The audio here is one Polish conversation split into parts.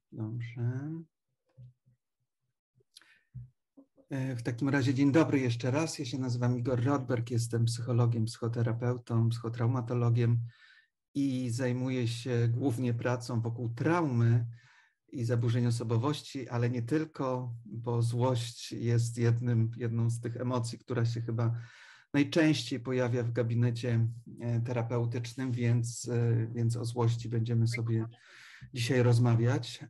Dobrze. W takim razie dzień dobry jeszcze raz. Ja się nazywam Igor Rodberg, jestem psychologiem, psychoterapeutą, psychotraumatologiem i zajmuję się głównie pracą wokół traumy i zaburzeń osobowości, ale nie tylko, bo złość jest jedną z tych emocji, która się chyba najczęściej pojawia w gabinecie terapeutycznym, więc o złości będziemy sobie dzisiaj rozmawiać.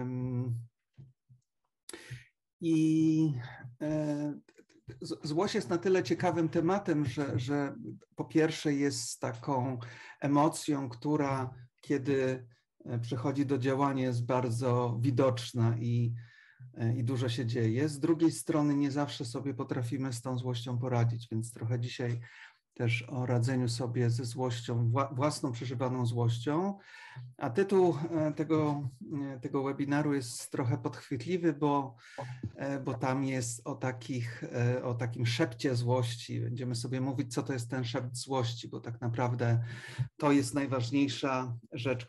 I złość jest na tyle ciekawym tematem, że po pierwsze jest taką emocją, która kiedy przychodzi do działania jest bardzo widoczna i dużo się dzieje. Z drugiej strony nie zawsze sobie potrafimy z tą złością poradzić, więc trochę dzisiaj też o radzeniu sobie ze złością, własną przeżywaną złością. A tytuł tego webinaru jest trochę podchwytliwy, bo tam jest o takim szepcie złości. Będziemy sobie mówić, co to jest ten szept złości, bo tak naprawdę to jest najważniejsza rzecz,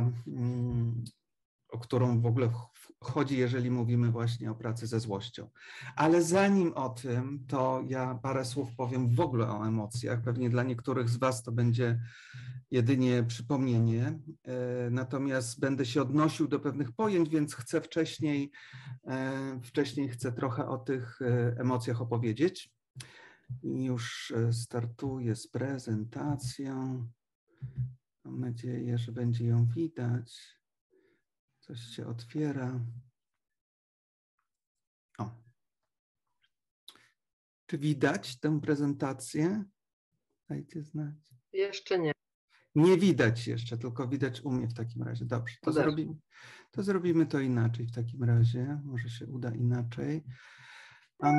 o którą w ogóle chodzi, jeżeli mówimy właśnie o pracy ze złością. Ale zanim o tym, to ja parę słów powiem w ogóle o emocjach. Pewnie dla niektórych z Was to będzie jedynie przypomnienie, natomiast będę się odnosił do pewnych pojęć, więc chcę wcześniej chcę trochę o tych emocjach opowiedzieć. I już startuję z prezentacją. Mam nadzieję, że będzie ją widać. Coś się otwiera. O. Czy widać tę prezentację? Dajcie znać. Jeszcze nie. Nie widać jeszcze, tylko widać u mnie w takim razie. Dobrze, to zrobimy to inaczej w takim razie. Może się uda inaczej. A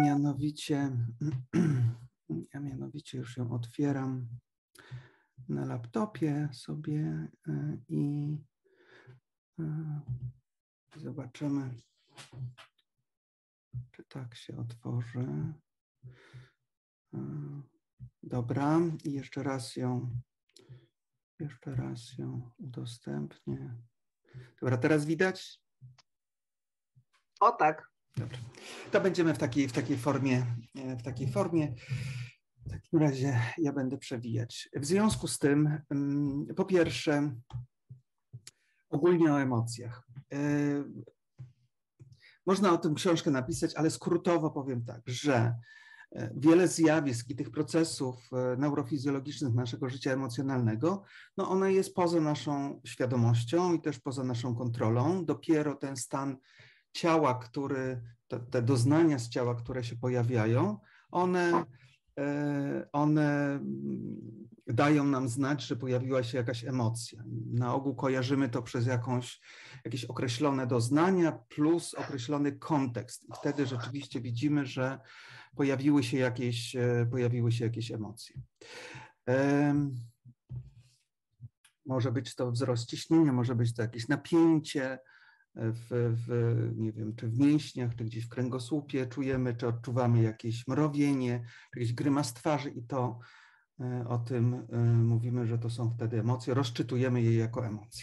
mianowicie już ją otwieram na laptopie sobie i zobaczymy, czy tak się otworzy. Dobra, i jeszcze raz ją udostępnię. Dobra, teraz widać? O tak. Dobrze. To będziemy w takiej formie. W takim razie ja będę przewijać. W związku z tym, po pierwsze, ogólnie o emocjach. Można o tym książkę napisać, ale skrótowo powiem tak, że wiele zjawisk i tych procesów neurofizjologicznych naszego życia emocjonalnego, no one jest poza naszą świadomością i też poza naszą kontrolą. Dopiero ten stan ciała, te doznania z ciała, które się pojawiają, one dają nam znać, że pojawiła się jakaś emocja. Na ogół kojarzymy to przez jakieś określone doznania plus określony kontekst. I wtedy rzeczywiście widzimy, że pojawiły się jakieś emocje. Może być to wzrost ciśnienia, może być to jakieś napięcie, nie wiem, czy w mięśniach, czy gdzieś w kręgosłupie czujemy, czy odczuwamy jakieś mrowienie, czy jakiś grymas twarzy i to o tym mówimy, że to są wtedy emocje, rozczytujemy je jako emocje.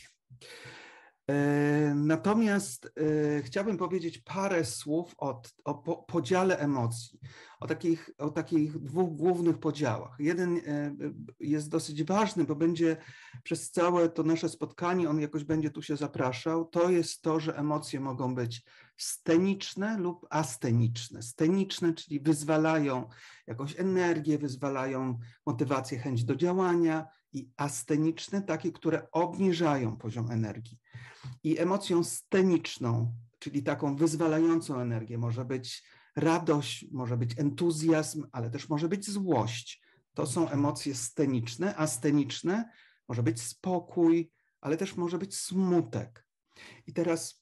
Natomiast chciałbym powiedzieć parę słów o podziale emocji, o takich dwóch głównych podziałach. Jeden jest dosyć ważny, bo będzie przez całe to nasze spotkanie, on jakoś będzie tu się zapraszał, to jest to, że emocje mogą być steniczne lub asteniczne. Steniczne, czyli wyzwalają jakąś energię, wyzwalają motywację, chęć do działania, i asteniczne, takie, które obniżają poziom energii. I emocją steniczną, czyli taką wyzwalającą energię, może być radość, może być entuzjazm, ale też może być złość. To są emocje steniczne, a steniczne może być spokój, ale też może być smutek. I teraz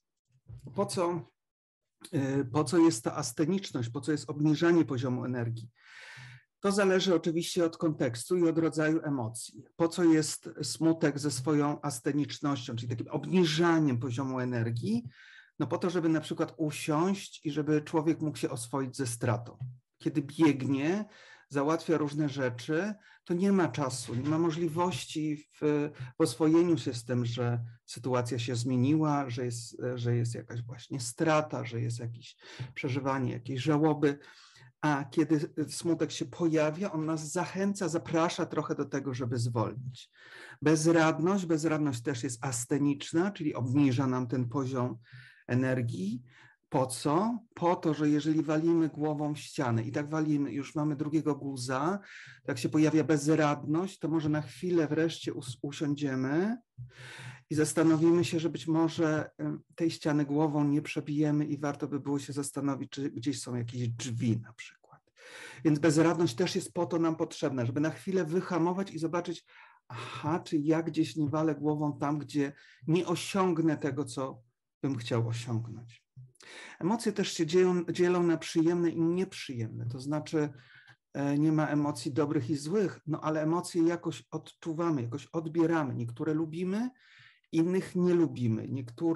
po co jest ta asteniczność, po co jest obniżanie poziomu energii? To zależy oczywiście od kontekstu i od rodzaju emocji. Po co jest smutek ze swoją astenicznością, czyli takim obniżaniem poziomu energii? No po to, żeby na przykład usiąść i żeby człowiek mógł się oswoić ze stratą. Kiedy biegnie, załatwia różne rzeczy, to nie ma czasu, nie ma możliwości w oswojeniu się z tym, że sytuacja się zmieniła, że jest jakaś właśnie strata, że jest jakieś przeżywanie jakiejś żałoby. A kiedy smutek się pojawia, on nas zachęca, zaprasza trochę do tego, żeby zwolnić. Bezradność też jest asteniczna, czyli obniża nam ten poziom energii. Po co? Po to, że jeżeli walimy głową w ścianę i tak walimy, już mamy drugiego guza, jak się pojawia bezradność, to może na chwilę wreszcie usiądziemy i zastanowimy się, że być może tej ściany głową nie przebijemy i warto by było się zastanowić, czy gdzieś są jakieś drzwi na przykład. Więc bezradność też jest po to nam potrzebna, żeby na chwilę wyhamować i zobaczyć, aha, czy ja gdzieś nie walę głową tam, gdzie nie osiągnę tego, co bym chciał osiągnąć. Emocje też się dzielą na przyjemne i nieprzyjemne, to znaczy nie ma emocji dobrych i złych, no ale emocje jakoś odczuwamy, jakoś odbieramy. Niektóre lubimy, innych nie lubimy.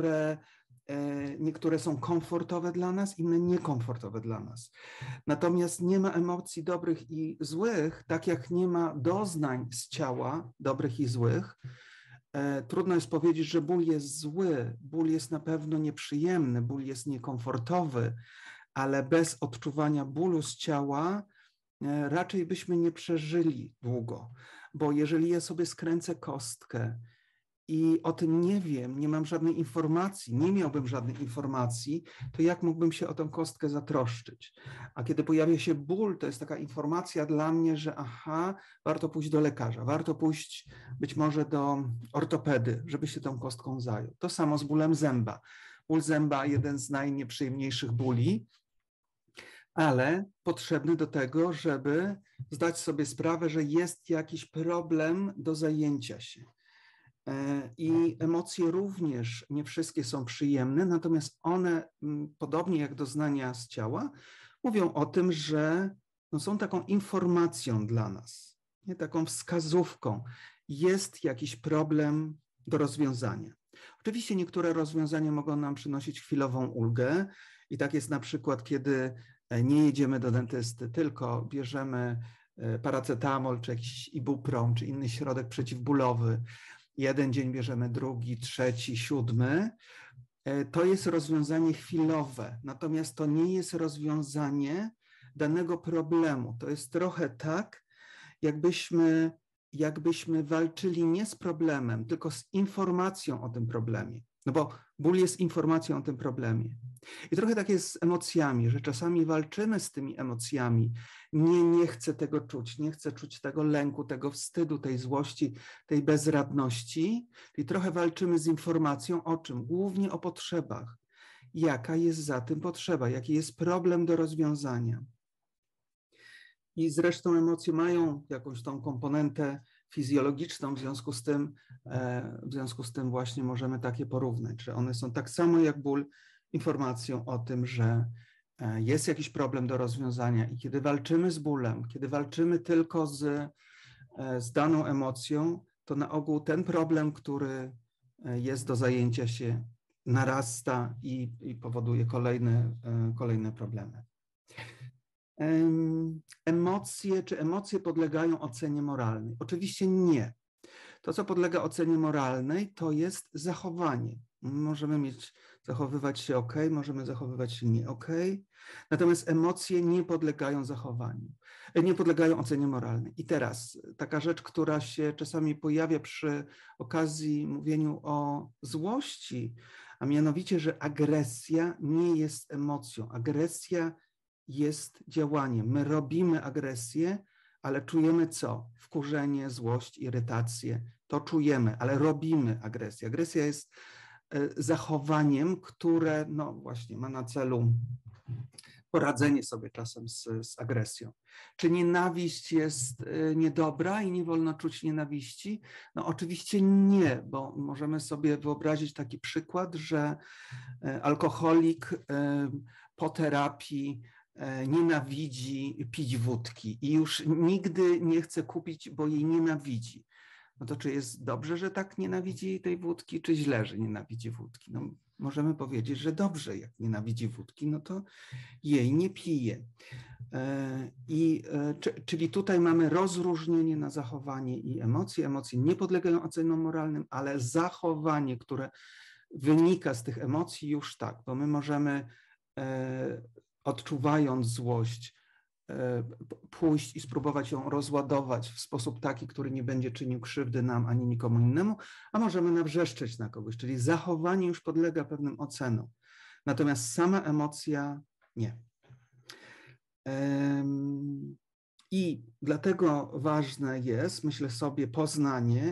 Niektóre są komfortowe dla nas, inne niekomfortowe dla nas. Natomiast nie ma emocji dobrych i złych, tak jak nie ma doznań z ciała dobrych i złych. Trudno jest powiedzieć, że ból jest zły, ból jest na pewno nieprzyjemny, ból jest niekomfortowy, ale bez odczuwania bólu z ciała raczej byśmy nie przeżyli długo, bo jeżeli ja sobie skręcę kostkę i o tym nie wiem, nie mam żadnej informacji, nie miałbym żadnej informacji, to jak mógłbym się o tę kostkę zatroszczyć? A kiedy pojawia się ból, to jest taka informacja dla mnie, że aha, warto pójść do lekarza, warto pójść być może do ortopedy, żeby się tą kostką zajął. To samo z bólem zęba. Ból zęba, jeden z najnieprzyjemniejszych bóli, ale potrzebny do tego, żeby zdać sobie sprawę, że jest jakiś problem do zajęcia się. I emocje również nie wszystkie są przyjemne, natomiast one, podobnie jak doznania z ciała, mówią o tym, że no są taką informacją dla nas, nie? Taką wskazówką. Jest jakiś problem do rozwiązania. Oczywiście niektóre rozwiązania mogą nam przynosić chwilową ulgę i tak jest na przykład, kiedy nie jedziemy do dentysty, tylko bierzemy paracetamol, czy jakiś ibuprom, czy inny środek przeciwbólowy. Jeden dzień bierzemy, drugi, trzeci, siódmy. To jest rozwiązanie chwilowe, natomiast to nie jest rozwiązanie danego problemu. To jest trochę tak, jakbyśmy walczyli nie z problemem, tylko z informacją o tym problemie. No bo ból jest informacją o tym problemie. I trochę tak jest z emocjami, że czasami walczymy z tymi emocjami. Nie chcę tego czuć, nie chcę czuć tego lęku, tego wstydu, tej złości, tej bezradności. I trochę walczymy z informacją o czym? Głównie o potrzebach. Jaka jest za tym potrzeba? Jaki jest problem do rozwiązania? I zresztą emocje mają jakąś tą komponentę fizjologiczną, w związku z tym właśnie możemy takie porównać, że one są tak samo jak ból informacją o tym, że jest jakiś problem do rozwiązania i kiedy walczymy z bólem, kiedy walczymy tylko z daną emocją, to na ogół ten problem, który jest do zajęcia się, narasta i powoduje kolejne problemy. Emocje podlegają ocenie moralnej? Oczywiście nie. To, co podlega ocenie moralnej, to jest zachowanie. Możemy zachowywać się ok, możemy zachowywać się nie ok. Natomiast emocje nie podlegają zachowaniu, nie podlegają ocenie moralnej. I teraz taka rzecz, która się czasami pojawia przy okazji mówieniu o złości, a mianowicie, że agresja nie jest emocją. Agresja jest działaniem. My robimy agresję, ale czujemy co? Wkurzenie, złość, irytację. To czujemy, ale robimy agresję. Agresja jest zachowaniem, które no właśnie ma na celu poradzenie sobie czasem z agresją. Czy nienawiść jest niedobra i nie wolno czuć nienawiści? No oczywiście nie, bo możemy sobie wyobrazić taki przykład, że alkoholik po terapii nienawidzi pić wódki i już nigdy nie chce kupić, bo jej nienawidzi. No to czy jest dobrze, że tak nienawidzi tej wódki, czy źle, że nienawidzi wódki? No, możemy powiedzieć, że dobrze, jak nienawidzi wódki, no to jej nie pije. Czyli tutaj mamy rozróżnienie na zachowanie i emocje. Emocje nie podlegają ocenom moralnym, ale zachowanie, które wynika z tych emocji, już tak, bo my możemy, odczuwając złość, pójść i spróbować ją rozładować w sposób taki, który nie będzie czynił krzywdy nam ani nikomu innemu, a możemy nawrzeszczeć na kogoś, czyli zachowanie już podlega pewnym ocenom. Natomiast sama emocja nie. I dlatego ważne jest, myślę sobie, poznanie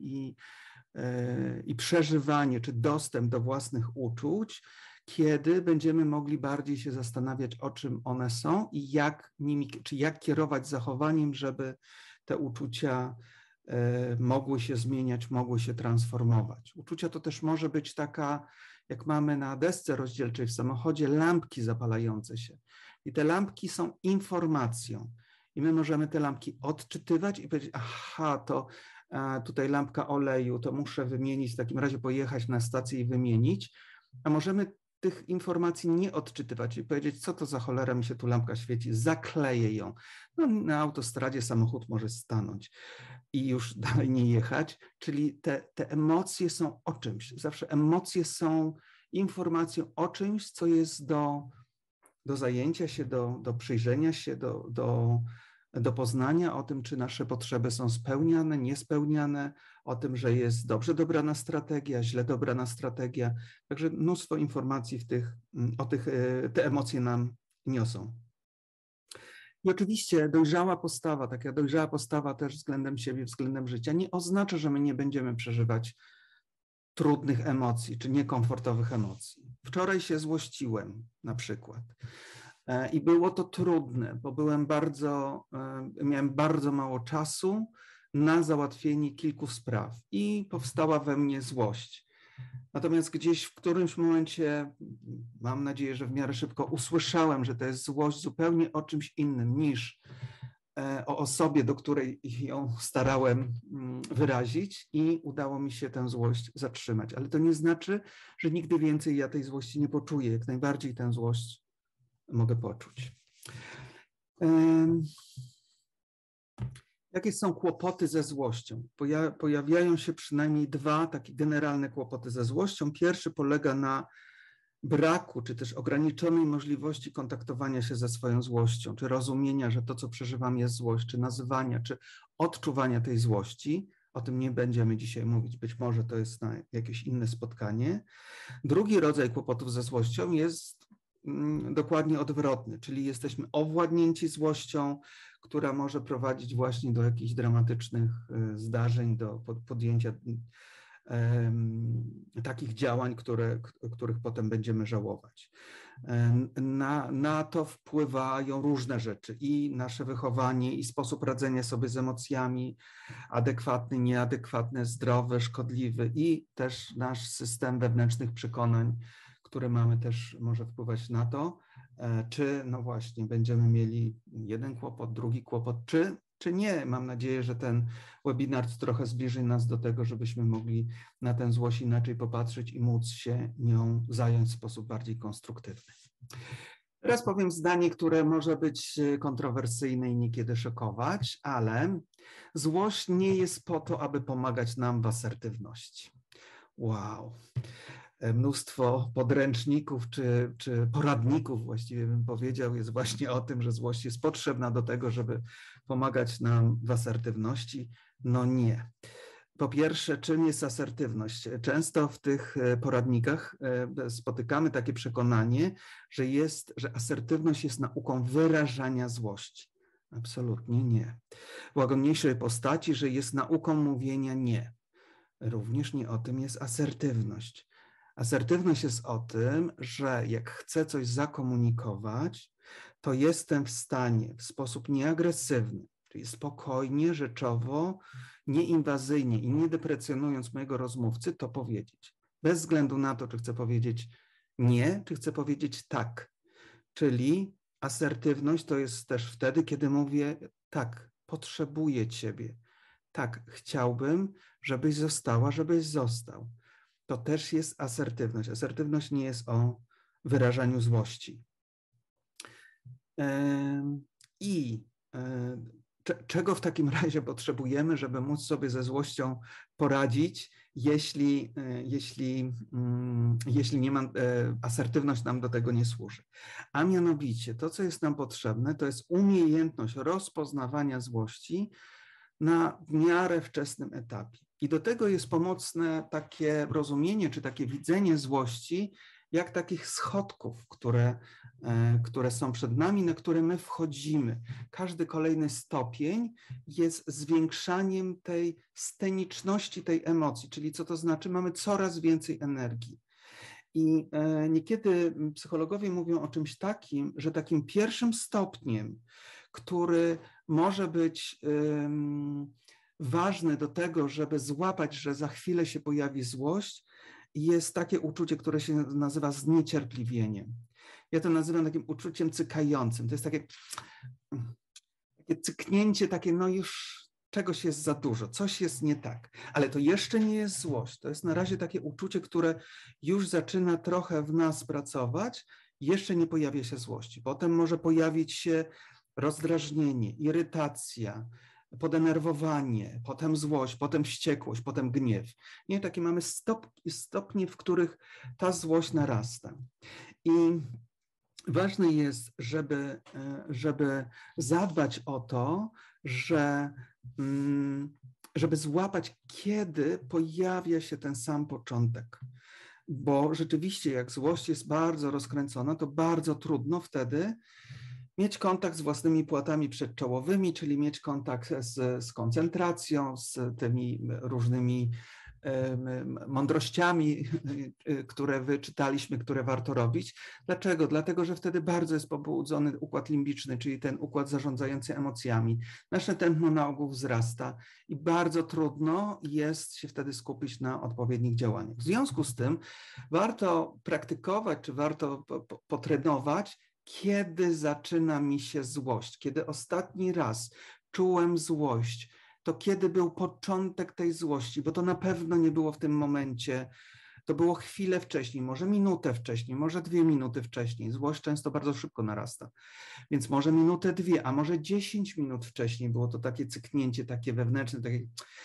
i przeżywanie, czy dostęp do własnych uczuć, kiedy będziemy mogli bardziej się zastanawiać, o czym one są i jak nimi, czy jak kierować zachowaniem, żeby te uczucia mogły się zmieniać, mogły się transformować. Uczucia to też może być taka, jak mamy na desce rozdzielczej w samochodzie, lampki zapalające się. I te lampki są informacją. I my możemy te lampki odczytywać i powiedzieć, aha, to tutaj lampka oleju, to muszę wymienić, w takim razie pojechać na stację i wymienić. A możemy tych informacji nie odczytywać i powiedzieć, co to za cholera mi się tu lampka świeci, zakleję ją. No, na autostradzie samochód może stanąć i już dalej nie jechać, czyli te emocje są o czymś. Zawsze emocje są informacją o czymś, co jest do zajęcia się, do przyjrzenia się, do poznania o tym, czy nasze potrzeby są spełniane, niespełniane, o tym, że jest dobrze dobrana strategia, źle dobrana strategia. Także mnóstwo informacji te emocje nam niosą. I oczywiście dojrzała postawa, taka dojrzała postawa też względem siebie, względem życia, nie oznacza, że my nie będziemy przeżywać trudnych emocji czy niekomfortowych emocji. Wczoraj się złościłem na przykład. I było to trudne, bo miałem bardzo mało czasu na załatwienie kilku spraw i powstała we mnie złość. Natomiast gdzieś w którymś momencie, mam nadzieję, że w miarę szybko usłyszałem, że to jest złość zupełnie o czymś innym niż o osobie, do której ją starałem wyrazić i udało mi się tę złość zatrzymać. Ale to nie znaczy, że nigdy więcej ja tej złości nie poczuję. Jak najbardziej tę złość mogę poczuć. Jakie są kłopoty ze złością? Pojawiają się przynajmniej dwa takie generalne kłopoty ze złością. Pierwszy polega na braku, czy też ograniczonej możliwości kontaktowania się ze swoją złością, czy rozumienia, że to, co przeżywam, jest złość, czy nazywania, czy odczuwania tej złości. O tym nie będziemy dzisiaj mówić, być może to jest na jakieś inne spotkanie. Drugi rodzaj kłopotów ze złością jest dokładnie odwrotny, czyli jesteśmy owładnięci złością, która może prowadzić właśnie do jakichś dramatycznych zdarzeń, do podjęcia takich działań, których potem będziemy żałować. Na to wpływają różne rzeczy i nasze wychowanie, i sposób radzenia sobie z emocjami, adekwatny, nieadekwatny, zdrowy, szkodliwy, i też nasz system wewnętrznych przekonań, które mamy, też może wpływać na to, czy no właśnie będziemy mieli jeden kłopot, drugi kłopot, czy nie. Mam nadzieję, że ten webinar trochę zbliży nas do tego, żebyśmy mogli na tę złość inaczej popatrzeć i móc się nią zająć w sposób bardziej konstruktywny. Teraz powiem zdanie, które może być kontrowersyjne i niekiedy szokować, ale złość nie jest po to, aby pomagać nam w asertywności. Wow. Mnóstwo podręczników czy poradników, właściwie bym powiedział, jest właśnie o tym, że złość jest potrzebna do tego, żeby pomagać nam w asertywności. No nie. Po pierwsze, czym jest asertywność? Często w tych poradnikach spotykamy takie przekonanie, że asertywność jest nauką wyrażania złości. Absolutnie nie. W łagodniejszej postaci, że jest nauką mówienia nie. Również nie o tym jest asertywność. Asertywność jest o tym, że jak chcę coś zakomunikować, to jestem w stanie w sposób nieagresywny, czyli spokojnie, rzeczowo, nieinwazyjnie i nie deprecjonując mojego rozmówcy, to powiedzieć. Bez względu na to, czy chcę powiedzieć nie, czy chcę powiedzieć tak. Czyli asertywność to jest też wtedy, kiedy mówię tak, potrzebuję ciebie. Tak, chciałbym, żebyś została, żebyś został. to też jest asertywność. Asertywność nie jest o wyrażaniu złości. I czego w takim razie potrzebujemy, żeby móc sobie ze złością poradzić, jeśli nie ma, asertywność nam do tego nie służy? A mianowicie to, co jest nam potrzebne, to jest umiejętność rozpoznawania złości na w miarę wczesnym etapie. I do tego jest pomocne takie rozumienie, czy takie widzenie złości, jak takich schodków, które są przed nami, na które my wchodzimy. Każdy kolejny stopień jest zwiększaniem tej sceniczności tej emocji, czyli co to znaczy? Mamy coraz więcej energii. I niekiedy psychologowie mówią o czymś takim, że takim pierwszym stopniem, który może być ważny do tego, żeby złapać, że za chwilę się pojawi złość, jest takie uczucie, które się nazywa zniecierpliwieniem. Ja to nazywam takim uczuciem cykającym. To jest takie cyknięcie, takie no już czegoś jest za dużo, coś jest nie tak. Ale to jeszcze nie jest złość. To jest na razie takie uczucie, które już zaczyna trochę w nas pracować. Jeszcze nie pojawia się złości. Potem może pojawić się rozdrażnienie, irytacja, podenerwowanie, potem złość, potem wściekłość, potem gniew. Nie, takie mamy stopnie, w których ta złość narasta. I ważne jest, żeby zadbać o to, żeby złapać, kiedy pojawia się ten sam początek. Bo rzeczywiście, jak złość jest bardzo rozkręcona, to bardzo trudno wtedy mieć kontakt z własnymi płatami przedczołowymi, czyli mieć kontakt z koncentracją, z tymi różnymi mądrościami, które wyczytaliśmy, które warto robić. Dlaczego? Dlatego, że wtedy bardzo jest pobudzony układ limbiczny, czyli ten układ zarządzający emocjami. Nasze tętno na ogół wzrasta i bardzo trudno jest się wtedy skupić na odpowiednich działaniach. W związku z tym warto praktykować, czy warto potrenować, kiedy zaczyna mi się złość, kiedy ostatni raz czułem złość, to kiedy był początek tej złości, bo to na pewno nie było w tym momencie, to było chwilę wcześniej, może minutę wcześniej, może 2 minuty wcześniej. Złość często bardzo szybko narasta, więc może minutę, 2, a może 10 minut wcześniej było to takie cyknięcie, takie wewnętrzne, takie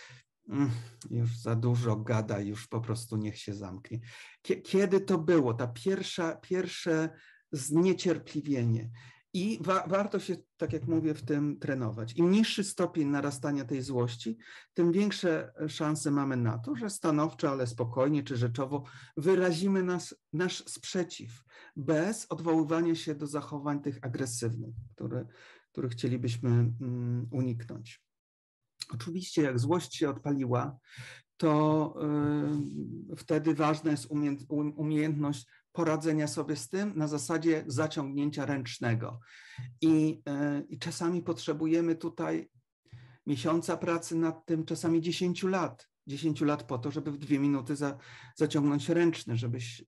już za dużo gada, już po prostu niech się zamknie. Kiedy to było, ta pierwsze zniecierpliwienie? I warto się, tak jak mówię, w tym trenować. Im niższy stopień narastania tej złości, tym większe szanse mamy na to, że stanowczo, ale spokojnie czy rzeczowo wyrazimy nasz sprzeciw, bez odwoływania się do zachowań tych agresywnych, których chcielibyśmy uniknąć. Oczywiście, jak złość się odpaliła, to wtedy ważna jest umiejętność poradzenia sobie z tym na zasadzie zaciągnięcia ręcznego. I czasami potrzebujemy tutaj miesiąca pracy nad tym, czasami 10 lat. 10 lat po to, żeby w 2 minuty zaciągnąć ręczny,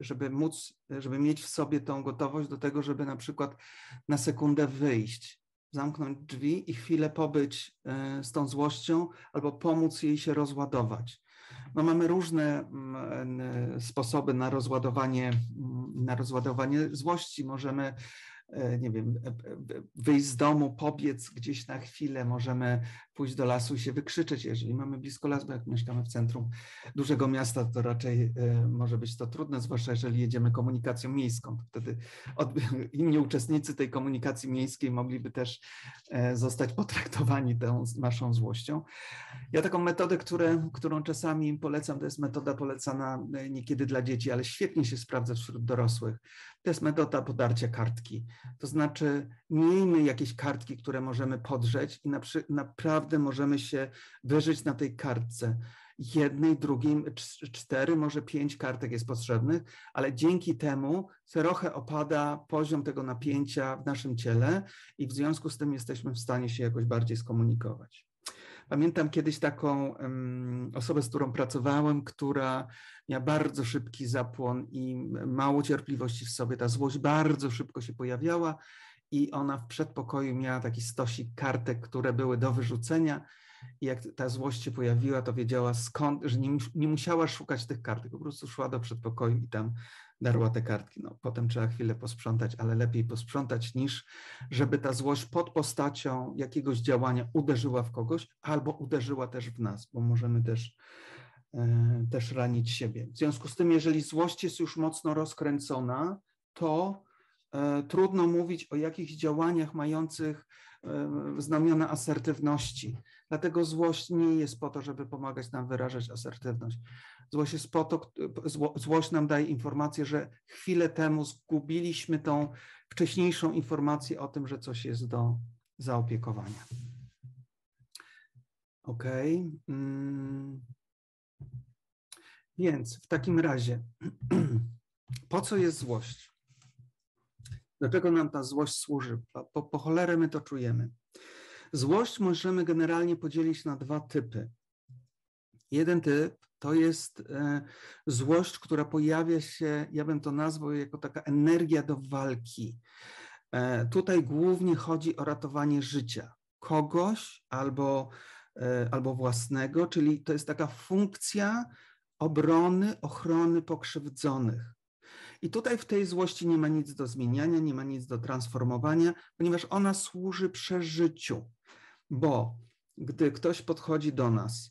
żeby mieć w sobie tą gotowość do tego, żeby na przykład na sekundę wyjść, zamknąć drzwi i chwilę pobyć z tą złością albo pomóc jej się rozładować. No, mamy różne sposoby na rozładowanie złości. Możemy, nie wiem, wyjść z domu, pobiec gdzieś na chwilę, możemy pójść do lasu i się wykrzyczeć, jeżeli mamy blisko las, bo jak mieszkamy w centrum dużego miasta, to raczej może być to trudne, zwłaszcza jeżeli jedziemy komunikacją miejską. To wtedy inni uczestnicy tej komunikacji miejskiej mogliby też zostać potraktowani tą naszą złością. Ja taką metodę, którą czasami polecam, to jest metoda polecana niekiedy dla dzieci, ale świetnie się sprawdza wśród dorosłych. To jest metoda podarcia kartki. To znaczy miejmy jakieś kartki, które możemy podrzeć i naprawdę możemy się wyżyć na tej kartce. 1, 2, 4, może 5 kartek jest potrzebnych, ale dzięki temu trochę opada poziom tego napięcia w naszym ciele i w związku z tym jesteśmy w stanie się jakoś bardziej skomunikować. Pamiętam kiedyś taką osobę, z którą pracowałem, która miała bardzo szybki zapłon i mało cierpliwości w sobie. Ta złość bardzo szybko się pojawiała i ona w przedpokoju miała taki stosik kartek, które były do wyrzucenia i jak ta złość się pojawiła, to wiedziała skąd, że nie musiała szukać tych kartek, po prostu szła do przedpokoju i tam darła te kartki. No, potem trzeba chwilę posprzątać, ale lepiej posprzątać niż żeby ta złość pod postacią jakiegoś działania uderzyła w kogoś albo uderzyła też w nas, bo możemy też ranić siebie. W związku z tym, jeżeli złość jest już mocno rozkręcona, to trudno mówić o jakichś działaniach mających znamiona asertywności. Dlatego złość nie jest po to, żeby pomagać nam wyrażać asertywność. Złość jest po to, złość nam daje informację, że chwilę temu zgubiliśmy tą wcześniejszą informację o tym, że coś jest do zaopiekowania. Okej. Więc w takim razie, po co jest złość? Dlaczego nam ta złość służy? Po cholerę my to czujemy. Złość możemy generalnie podzielić na dwa typy. Jeden typ to jest złość, która pojawia się, ja bym to nazwał jako taka energia do walki. Tutaj głównie chodzi o ratowanie życia kogoś albo własnego, czyli to jest taka funkcja obrony, ochrony pokrzywdzonych. I tutaj w tej złości nie ma nic do zmieniania, nie ma nic do transformowania, ponieważ ona służy przeżyciu. Bo gdy ktoś podchodzi do nas,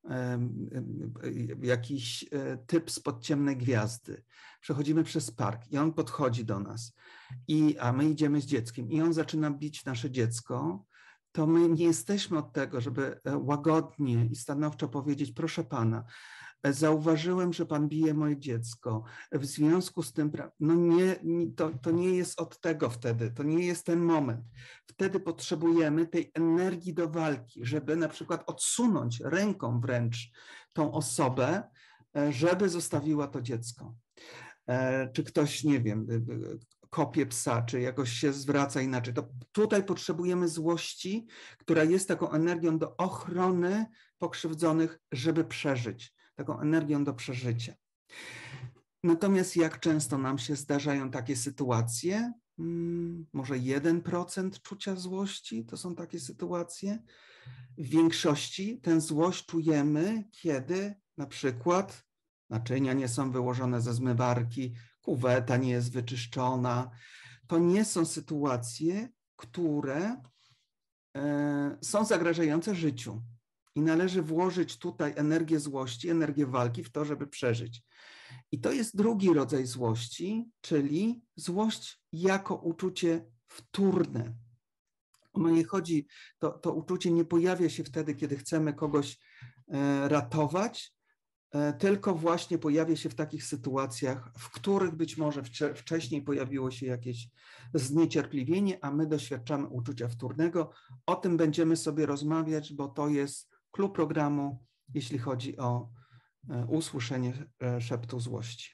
jakiś typ spod ciemnej gwiazdy, przechodzimy przez park i on podchodzi do nas, a my idziemy z dzieckiem i on zaczyna bić nasze dziecko, to my nie jesteśmy od tego, żeby łagodnie i stanowczo powiedzieć: proszę pana, zauważyłem, że pan bije moje dziecko. W związku z tym, no nie, to nie jest od tego wtedy, to nie jest ten moment. Wtedy potrzebujemy tej energii do walki, żeby na przykład odsunąć ręką wręcz tą osobę, żeby zostawiła to dziecko. Czy ktoś, nie wiem, kopie psa, czy jakoś się zwraca inaczej. To tutaj potrzebujemy złości, która jest taką energią do ochrony pokrzywdzonych, żeby przeżyć. Taką energią do przeżycia. Natomiast jak często nam się zdarzają takie sytuacje? Może 1% czucia złości to są takie sytuacje. W większości tę złość czujemy, kiedy na przykład naczynia nie są wyłożone ze zmywarki, kuweta nie jest wyczyszczona. To nie są sytuacje, które są zagrażające życiu. I należy włożyć tutaj energię złości, energię walki w to, żeby przeżyć. I to jest drugi rodzaj złości, czyli złość jako uczucie wtórne. O mnie chodzi, to uczucie nie pojawia się wtedy, kiedy chcemy kogoś ratować, tylko właśnie pojawia się w takich sytuacjach, w których być może wcześniej pojawiło się jakieś zniecierpliwienie, a my doświadczamy uczucia wtórnego. O tym będziemy sobie rozmawiać, bo to jest clou programu, jeśli chodzi o usłyszenie szeptu złości.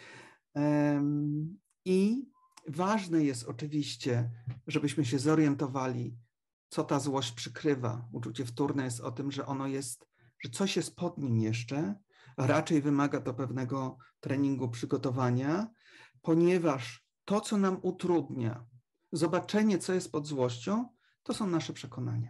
I ważne jest oczywiście, żebyśmy się zorientowali, co ta złość przykrywa. Uczucie wtórne jest o tym, że ono jest, że coś jest pod nim jeszcze, raczej wymaga to pewnego treningu, przygotowania, ponieważ to, co nam utrudnia zobaczenie, co jest pod złością, to są nasze przekonania.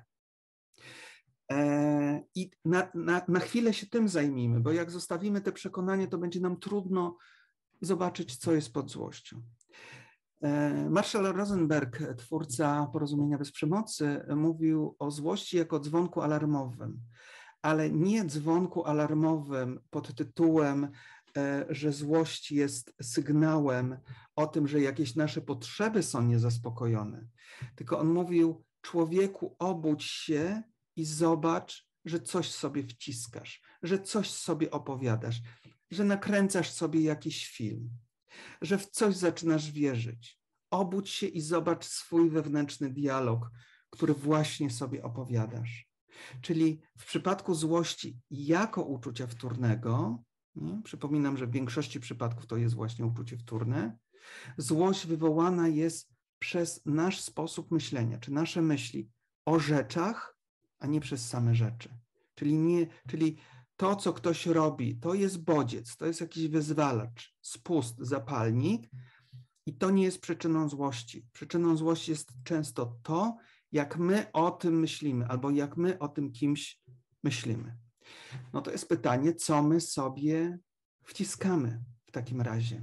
I na chwilę się tym zajmijmy, bo jak zostawimy te przekonania, to będzie nam trudno zobaczyć, co jest pod złością. Marshall Rosenberg, twórca Porozumienia bez przemocy, mówił o złości jako dzwonku alarmowym, ale nie dzwonku alarmowym pod tytułem, że złość jest sygnałem o tym, że jakieś nasze potrzeby są niezaspokojone, tylko on mówił: człowieku, obudź się i zobacz, że coś sobie wciskasz, że coś sobie opowiadasz, że nakręcasz sobie jakiś film, że w coś zaczynasz wierzyć. Obudź się i zobacz swój wewnętrzny dialog, który właśnie sobie opowiadasz. Czyli w przypadku złości jako uczucia wtórnego, przypominam, że w większości przypadków to jest właśnie uczucie wtórne, złość wywołana jest przez nasz sposób myślenia, czy nasze myśli o rzeczach, a nie przez same rzeczy. Czyli to, co ktoś robi, to jest bodziec, to jest jakiś wyzwalacz, spust, zapalnik i to nie jest przyczyną złości. Przyczyną złości jest często to, jak my o tym myślimy albo jak my o tym kimś myślimy. No to jest pytanie, co my sobie wciskamy w takim razie.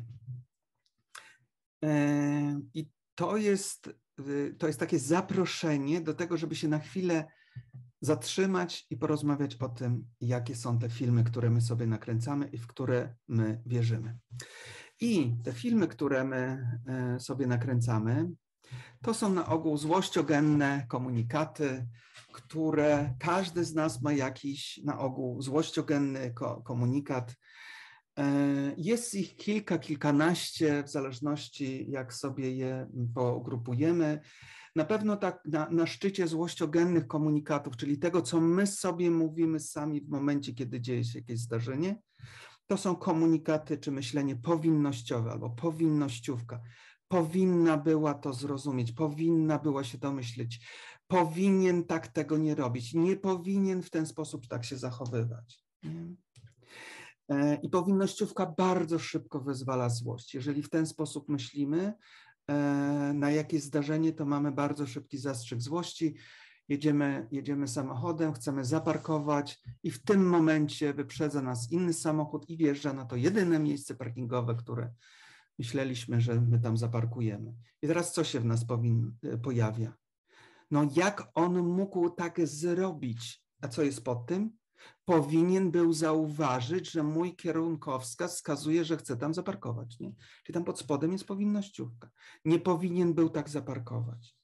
I to jest takie zaproszenie do tego, żeby się na chwilę zatrzymać i porozmawiać o tym, jakie są te filmy, które my sobie nakręcamy i w które my wierzymy. I te filmy, które my sobie nakręcamy, to są na ogół złościogenne komunikaty, które każdy z nas ma jakiś na ogół złościogenny komunikat. Jest ich kilkanaście, w zależności jak sobie je pogrupujemy. Na pewno tak na szczycie złościogennych komunikatów, czyli tego, co my sobie mówimy sami w momencie, kiedy dzieje się jakieś zdarzenie, to są komunikaty czy myślenie powinnościowe albo powinnościówka. Powinna była to zrozumieć, powinna była się domyśleć, powinien tak tego nie robić, nie powinien w ten sposób tak się zachowywać. Nie? I powinnościówka bardzo szybko wyzwala złość. Jeżeli w ten sposób myślimy na jakieś zdarzenie, to mamy bardzo szybki zastrzyk złości. Jedziemy samochodem, chcemy zaparkować i w tym momencie wyprzedza nas inny samochód i wjeżdża na to jedyne miejsce parkingowe, które myśleliśmy, że my tam zaparkujemy. I teraz co się w nas pojawia? No jak on mógł tak zrobić? A co jest pod tym? Powinien był zauważyć, że mój kierunkowskaz wskazuje, że chcę tam zaparkować. Nie? Czyli tam pod spodem jest powinnościówka. Nie powinien był tak zaparkować.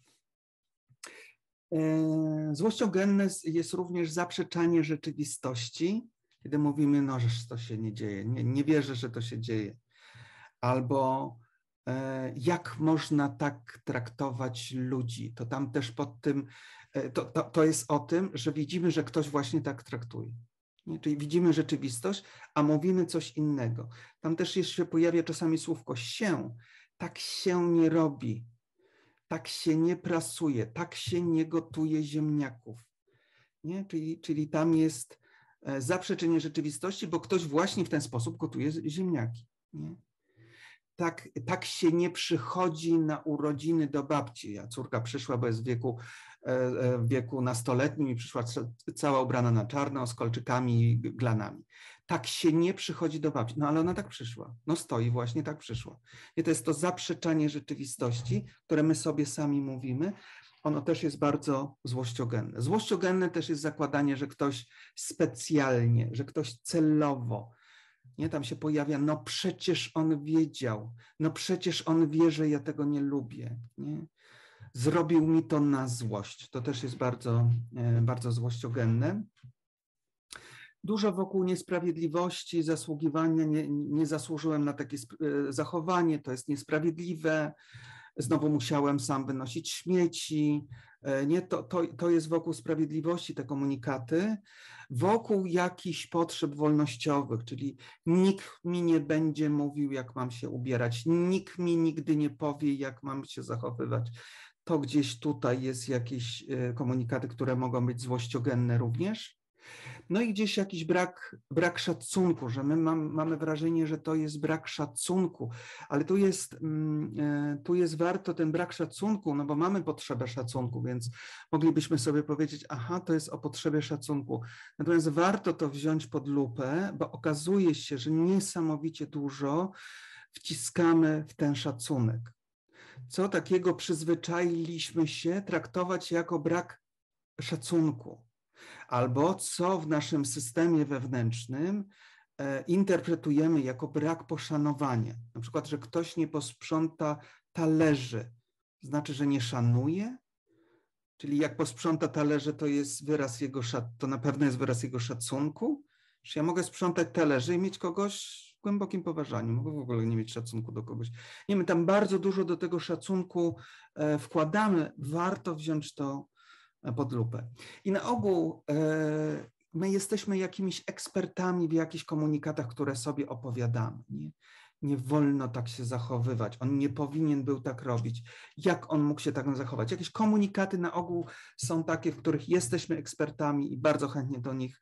Złościogenne jest również zaprzeczanie rzeczywistości, kiedy mówimy, no, że to się nie dzieje, nie wierzę, że to się dzieje. Albo jak można tak traktować ludzi. To tam też pod tym, to jest o tym, że widzimy, że ktoś właśnie tak traktuje. Nie? Czyli widzimy rzeczywistość, a mówimy coś innego. Tam też jeszcze pojawia czasami słówko się. Tak się nie robi. Tak się nie prasuje. Tak się nie gotuje ziemniaków. Nie? Czyli tam jest zaprzeczenie rzeczywistości, bo ktoś właśnie w ten sposób gotuje ziemniaki. Nie? Tak się nie przychodzi na urodziny do babci. Ja córka przyszła, bo jest w wieku nastoletnim i przyszła cała ubrana na czarno, z kolczykami i glanami. Tak się nie przychodzi do babci. No ale ona tak przyszła. No stoi właśnie, tak przyszła. I to jest to zaprzeczanie rzeczywistości, które my sobie sami mówimy. Ono też jest bardzo złościogenne. Złościogenne też jest zakładanie, że ktoś specjalnie, że ktoś celowo, nie, tam się pojawia, no przecież on wiedział, no przecież on wie, że ja tego nie lubię. Nie? Zrobił mi to na złość. To też jest bardzo, bardzo złościogenne. Dużo wokół niesprawiedliwości, zasługiwania, nie zasłużyłem na takie zachowanie, to jest niesprawiedliwe. Znowu musiałem sam wynosić śmieci. Nie, to jest wokół sprawiedliwości, te komunikaty. Wokół jakichś potrzeb wolnościowych, czyli nikt mi nie będzie mówił, jak mam się ubierać, nikt mi nigdy nie powie, jak mam się zachowywać. To gdzieś tutaj jest jakieś komunikaty, które mogą być złościogenne również. No i gdzieś jakiś brak szacunku, że my mamy wrażenie, że to jest brak szacunku, ale tu jest warto ten brak szacunku, no bo mamy potrzebę szacunku, więc moglibyśmy sobie powiedzieć, aha, to jest o potrzebie szacunku. Natomiast warto to wziąć pod lupę, bo okazuje się, że niesamowicie dużo wciskamy w ten szacunek. Co takiego przyzwyczailiśmy się traktować jako brak szacunku. Albo co w naszym systemie wewnętrznym interpretujemy jako brak poszanowania. Na przykład, że ktoś nie posprząta talerzy, znaczy, że nie szanuje? Czyli jak posprząta talerze, to jest wyraz to na pewno jest wyraz jego szacunku? Czy ja mogę sprzątać talerze i mieć kogoś w głębokim poważaniu, mogę w ogóle nie mieć szacunku do kogoś. Nie, my tam bardzo dużo do tego szacunku wkładamy, warto wziąć to pod lupę. I na ogół my jesteśmy jakimiś ekspertami w jakichś komunikatach, które sobie opowiadamy. Nie wolno tak się zachowywać. On nie powinien był tak robić. Jak on mógł się tak zachować? Jakieś komunikaty na ogół są takie, w których jesteśmy ekspertami i bardzo chętnie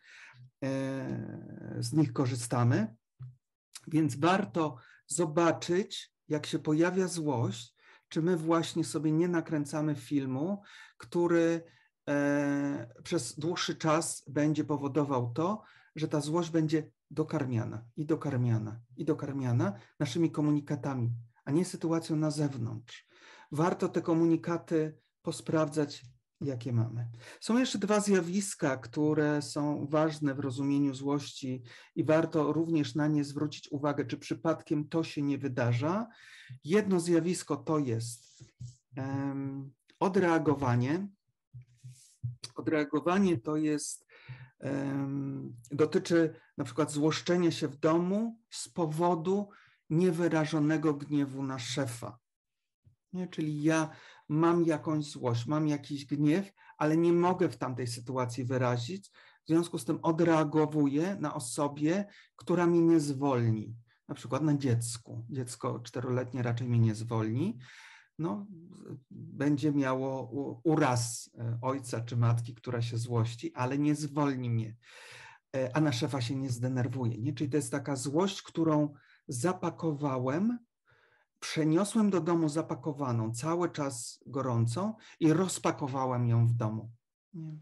z nich korzystamy. Więc warto zobaczyć, jak się pojawia złość, czy my właśnie sobie nie nakręcamy filmu, który przez dłuższy czas będzie powodował to, że ta złość będzie dokarmiana i dokarmiana i dokarmiana naszymi komunikatami, a nie sytuacją na zewnątrz. Warto te komunikaty posprawdzać, jakie mamy. Są jeszcze dwa zjawiska, które są ważne w rozumieniu złości i warto również na nie zwrócić uwagę, czy przypadkiem to się nie wydarza. Jedno zjawisko to jest odreagowanie. Odreagowanie to jest, dotyczy na przykład złoszczenia się w domu z powodu niewyrażonego gniewu na szefa. Nie? Czyli ja mam jakąś złość, mam jakiś gniew, ale nie mogę w tamtej sytuacji wyrazić, w związku z tym odreagowuję na osobie, która mnie nie zwolni, na przykład na dziecku. Dziecko 4-letnie raczej mnie nie zwolni, no, będzie miało uraz ojca czy matki, która się złości, ale nie zwolni mnie, a na szefa się nie zdenerwuje. Nie? Czyli to jest taka złość, którą zapakowałem, przeniosłem do domu zapakowaną, cały czas gorącą i rozpakowałem ją w domu. Nie?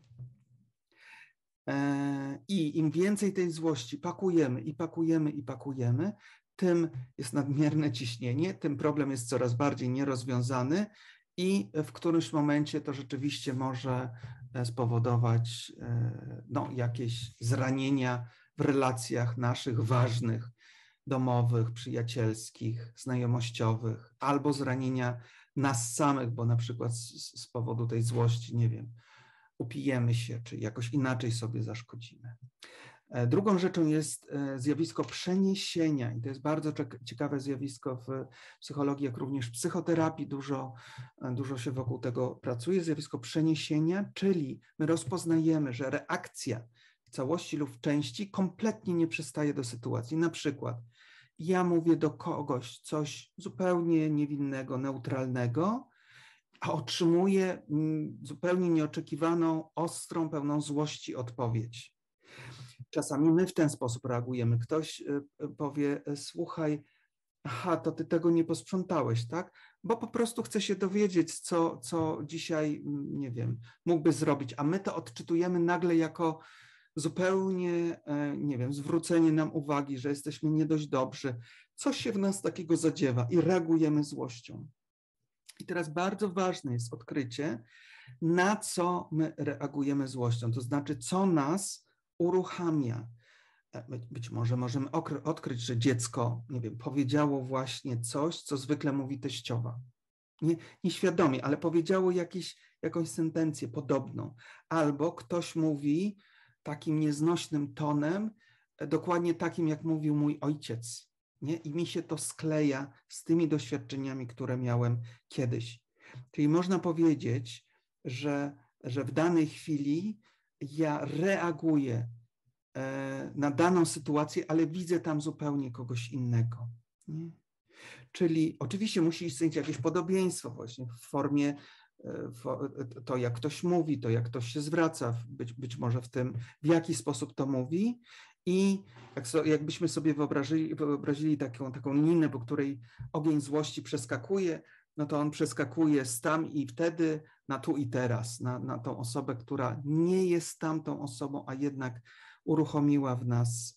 I im więcej tej złości pakujemy i pakujemy i pakujemy, tym jest nadmierne ciśnienie, tym problem jest coraz bardziej nierozwiązany i w którymś momencie to rzeczywiście może spowodować jakieś zranienia w relacjach naszych ważnych, domowych, przyjacielskich, znajomościowych, albo zranienia nas samych, bo na przykład z powodu tej złości, nie wiem, upijemy się, czy jakoś inaczej sobie zaszkodzimy. Drugą rzeczą jest zjawisko przeniesienia i to jest bardzo ciekawe zjawisko w psychologii, jak również w psychoterapii. Dużo się wokół tego pracuje. Zjawisko przeniesienia, czyli my rozpoznajemy, że reakcja w całości lub w części kompletnie nie przystaje do sytuacji. Na przykład ja mówię do kogoś coś zupełnie niewinnego, neutralnego, a otrzymuję zupełnie nieoczekiwaną, ostrą, pełną złości odpowiedź. Czasami my w ten sposób reagujemy. Ktoś powie, słuchaj, aha, to ty tego nie posprzątałeś, tak? Bo po prostu chce się dowiedzieć, co dzisiaj, nie wiem, mógłby zrobić, a my to odczytujemy nagle jako zupełnie, nie wiem, zwrócenie nam uwagi, że jesteśmy nie dość dobrzy. Coś się w nas takiego zadziewa i reagujemy złością. I teraz bardzo ważne jest odkrycie, na co my reagujemy złością, to znaczy, co nas uruchamia. Być może możemy odkryć, że dziecko, nie wiem, powiedziało właśnie coś, co zwykle mówi teściowa. Nieświadomie, ale powiedziało jakąś sentencję podobną. Albo ktoś mówi takim nieznośnym tonem, dokładnie takim, jak mówił mój ojciec. Nie? I mi się to skleja z tymi doświadczeniami, które miałem kiedyś. Czyli można powiedzieć, że w danej chwili ja reaguję na daną sytuację, ale widzę tam zupełnie kogoś innego. Nie? Czyli oczywiście musi istnieć jakieś podobieństwo właśnie w formie to, jak ktoś mówi, to, jak ktoś się zwraca, być może w tym, w jaki sposób to mówi. I jakbyśmy sobie wyobrazili taką linę, po której ogień złości przeskakuje, no to on przeskakuje z tam i wtedy na tu i teraz, na tą osobę, która nie jest tamtą osobą, a jednak uruchomiła w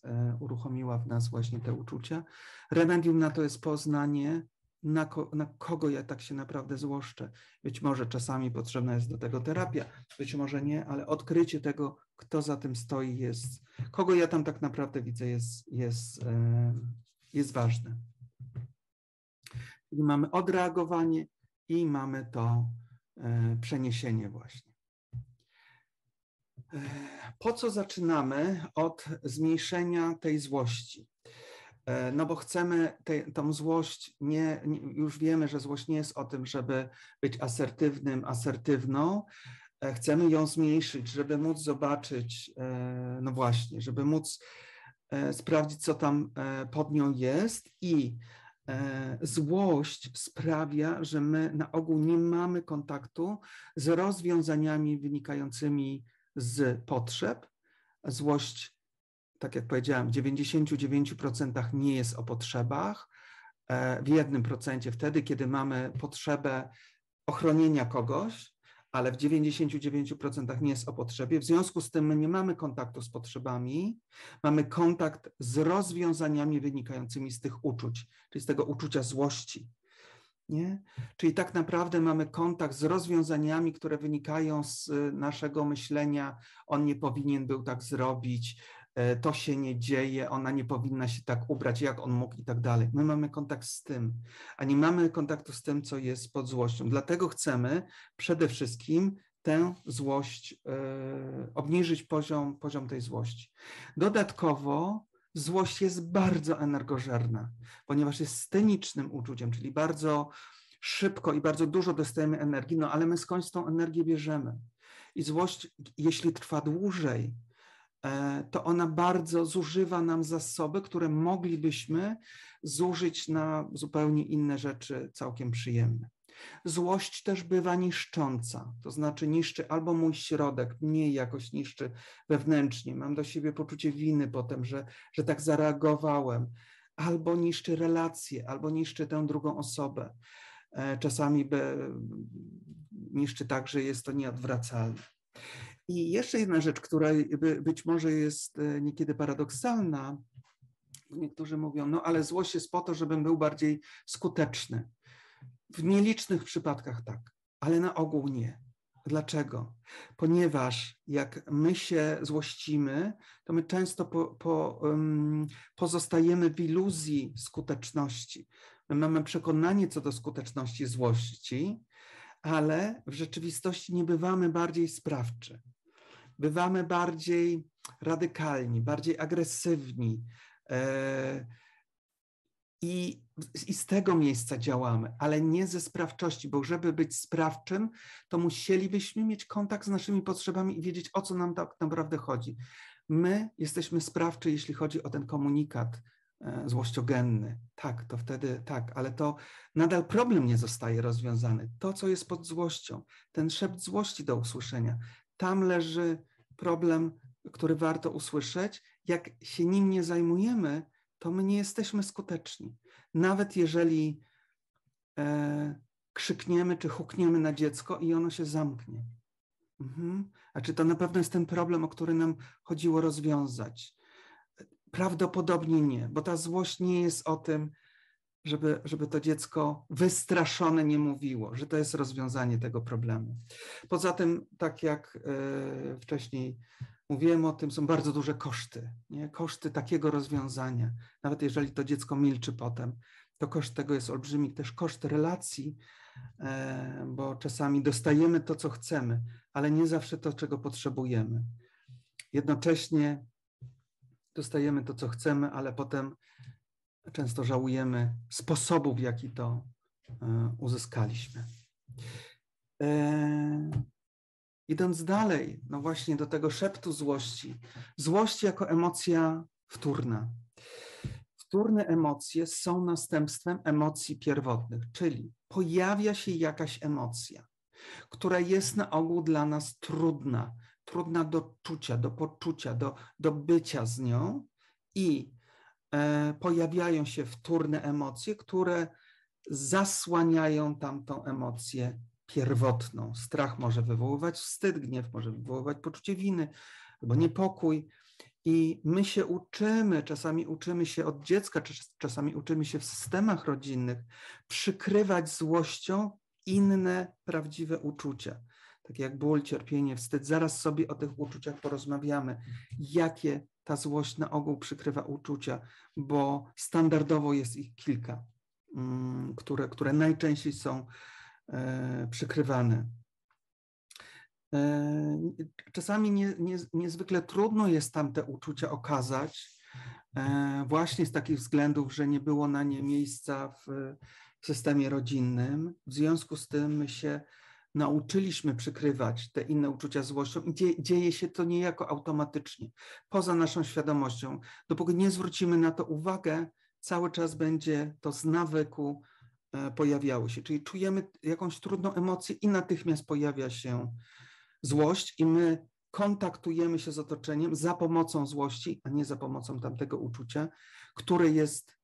nas właśnie te uczucia. Remedium na to jest poznanie, na kogo ja tak się naprawdę złoszczę. Być może czasami potrzebna jest do tego terapia, być może nie, ale odkrycie tego, kto za tym stoi, kogo ja tam tak naprawdę widzę, jest ważne. Czyli mamy odreagowanie i mamy to przeniesienie właśnie. Po co zaczynamy od zmniejszenia tej złości? No bo chcemy tą złość, już wiemy, że złość nie jest o tym, żeby być asertywnym, asertywną. Chcemy ją zmniejszyć, żeby móc zobaczyć, no właśnie, żeby móc sprawdzić, co tam pod nią jest i złość sprawia, że my na ogół nie mamy kontaktu z rozwiązaniami wynikającymi z potrzeb. Złość, tak jak powiedziałem, w 99% nie jest o potrzebach. W 1% wtedy, kiedy mamy potrzebę ochronienia kogoś, ale w 99% nie jest o potrzebie. W związku z tym my nie mamy kontaktu z potrzebami, mamy kontakt z rozwiązaniami wynikającymi z tych uczuć, czyli z tego uczucia złości. Nie? Czyli tak naprawdę mamy kontakt z rozwiązaniami, które wynikają z naszego myślenia, on nie powinien był tak zrobić, to się nie dzieje, ona nie powinna się tak ubrać, jak on mógł i tak dalej. My mamy kontakt z tym, a nie mamy kontaktu z tym, co jest pod złością. Dlatego chcemy przede wszystkim tę złość, obniżyć poziom tej złości. Dodatkowo złość jest bardzo energożerna, ponieważ jest scenicznym uczuciem, czyli bardzo szybko i bardzo dużo dostajemy energii, no ale my skądś tą energię bierzemy. I złość, jeśli trwa dłużej, to ona bardzo zużywa nam zasoby, które moglibyśmy zużyć na zupełnie inne rzeczy całkiem przyjemne. Złość też bywa niszcząca, to znaczy niszczy albo mój środek, mnie jakoś niszczy wewnętrznie, mam do siebie poczucie winy potem, że tak zareagowałem, albo niszczy relacje, albo niszczy tę drugą osobę. Czasami niszczy tak, że jest to nieodwracalne. I jeszcze jedna rzecz, która być może jest niekiedy paradoksalna. Niektórzy mówią, no ale złość jest po to, żebym był bardziej skuteczny. W nielicznych przypadkach tak, ale na ogół nie. Dlaczego? Ponieważ jak my się złościmy, to my często pozostajemy w iluzji skuteczności. My mamy przekonanie co do skuteczności złości, ale w rzeczywistości nie bywamy bardziej sprawczy. Bywamy bardziej radykalni, bardziej agresywni. I z tego miejsca działamy, ale nie ze sprawczości, bo żeby być sprawczym, to musielibyśmy mieć kontakt z naszymi potrzebami i wiedzieć, o co nam tak naprawdę chodzi. My jesteśmy sprawczy, jeśli chodzi o ten komunikat złościogenny. Tak, to wtedy tak, ale to nadal problem nie zostaje rozwiązany. To, co jest pod złością, ten szept złości do usłyszenia, tam leży problem, który warto usłyszeć. Jak się nim nie zajmujemy, to my nie jesteśmy skuteczni. Nawet jeżeli krzykniemy czy hukniemy na dziecko i ono się zamknie. A czy to na pewno jest ten problem, o który nam chodziło rozwiązać? Prawdopodobnie nie, bo ta złość nie jest o tym, żeby to dziecko wystraszone nie mówiło, że to jest rozwiązanie tego problemu. Poza tym, tak jak wcześniej mówiłem o tym, są bardzo duże koszty. Nie? Koszty takiego rozwiązania. Nawet jeżeli to dziecko milczy potem, to koszt tego jest olbrzymi. Też koszt relacji, bo czasami dostajemy to, co chcemy, ale nie zawsze to, czego potrzebujemy. Jednocześnie dostajemy to, co chcemy, ale potem często żałujemy sposobu, w jaki to uzyskaliśmy. Idąc dalej, no właśnie do tego szeptu złości. Złość jako emocja wtórna. Wtórne emocje są następstwem emocji pierwotnych, czyli pojawia się jakaś emocja, która jest na ogół dla nas trudna do czucia, do poczucia, do bycia z nią i pojawiają się wtórne emocje, które zasłaniają tamtą emocję pierwotną. Strach może wywoływać wstyd, gniew może wywoływać poczucie winy albo niepokój. I my się uczymy, czasami uczymy się od dziecka, czasami uczymy się w systemach rodzinnych, przykrywać złością inne prawdziwe uczucia. Takie jak ból, cierpienie, wstyd. Zaraz sobie o tych uczuciach porozmawiamy. Jakie ta złość na ogół przykrywa uczucia, bo standardowo jest ich kilka, które najczęściej są przykrywane. Czasami niezwykle trudno jest tam te uczucia okazać, właśnie z takich względów, że nie było na nie miejsca w systemie rodzinnym. W związku z tym my się nauczyliśmy przykrywać te inne uczucia złością i dzieje się to niejako automatycznie, poza naszą świadomością. Dopóki nie zwrócimy na to uwagę, cały czas będzie to z nawyku pojawiało się. Czyli czujemy jakąś trudną emocję i natychmiast pojawia się złość i my kontaktujemy się z otoczeniem za pomocą złości, a nie za pomocą tamtego uczucia, które jest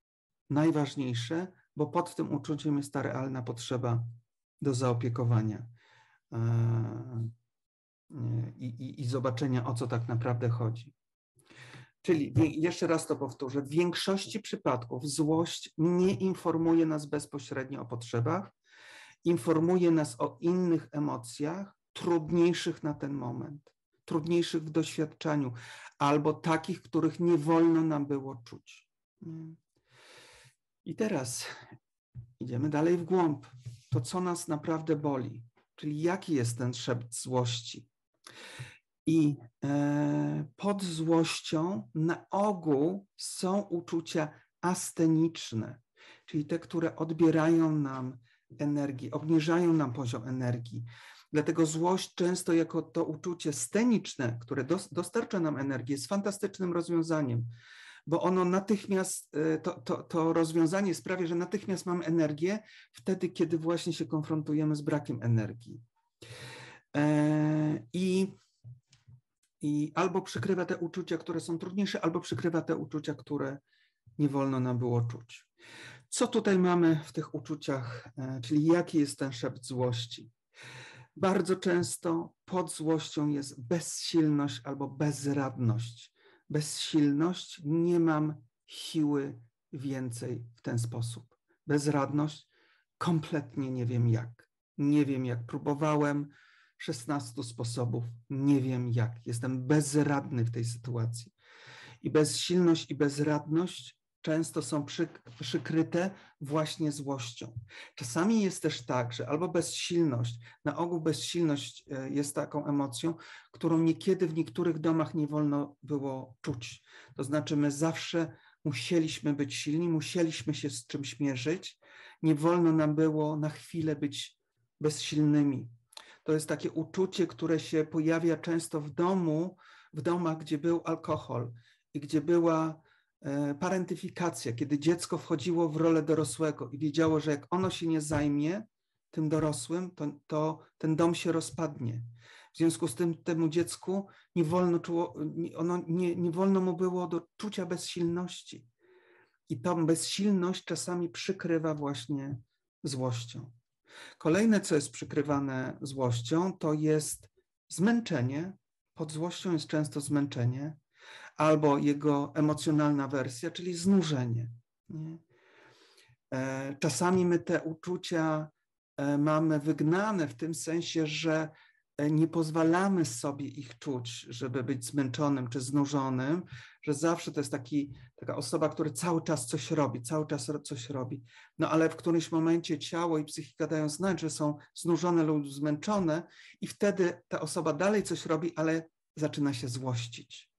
najważniejsze, bo pod tym uczuciem jest ta realna potrzeba do zaopiekowania. i zobaczenia, o co tak naprawdę chodzi. Czyli jeszcze raz to powtórzę, w większości przypadków złość nie informuje nas bezpośrednio o potrzebach, informuje nas o innych emocjach, trudniejszych na ten moment, trudniejszych w doświadczaniu, albo takich, których nie wolno nam było czuć. I teraz idziemy dalej w głąb. To, co nas naprawdę boli, czyli jaki jest ten szept złości. I pod złością na ogół są uczucia asteniczne, czyli te, które odbierają nam energię, obniżają nam poziom energii. Dlatego złość często jako to uczucie steniczne, które dostarcza nam energię, jest fantastycznym rozwiązaniem, bo ono natychmiast, to rozwiązanie sprawia, że natychmiast mamy energię wtedy, kiedy właśnie się konfrontujemy z brakiem energii. I albo przykrywa te uczucia, które są trudniejsze, albo przykrywa te uczucia, które nie wolno nam było czuć. Co tutaj mamy w tych uczuciach, czyli jaki jest ten szept złości? Bardzo często pod złością jest bezsilność albo bezradność. Bezsilność, nie mam siły więcej w ten sposób. Bezradność, kompletnie nie wiem jak. Nie wiem jak, próbowałem 16 sposobów, nie wiem jak. Jestem bezradny w tej sytuacji. I bezsilność i bezradność często są przykryte właśnie złością. Czasami jest też tak, że albo bezsilność, na ogół bezsilność jest taką emocją, którą niekiedy w niektórych domach nie wolno było czuć. To znaczy my zawsze musieliśmy być silni, musieliśmy się z czymś mierzyć, nie wolno nam było na chwilę być bezsilnymi. To jest takie uczucie, które się pojawia często w domach, gdzie był alkohol i gdzie była parentyfikacja, kiedy dziecko wchodziło w rolę dorosłego i wiedziało, że jak ono się nie zajmie tym dorosłym, to ten dom się rozpadnie. W związku z tym temu dziecku nie wolno mu było do czucia bezsilności. I tą bezsilność czasami przykrywa właśnie złością. Kolejne, co jest przykrywane złością, to jest zmęczenie. Pod złością jest często zmęczenie, albo jego emocjonalna wersja, czyli znużenie. Nie? Czasami my te uczucia mamy wygnane w tym sensie, że nie pozwalamy sobie ich czuć, żeby być zmęczonym czy znużonym, że zawsze to jest taka osoba, która cały czas coś robi. No ale w którymś momencie ciało i psychika dają znać, że są znużone lub zmęczone i wtedy ta osoba dalej coś robi, ale zaczyna się złościć.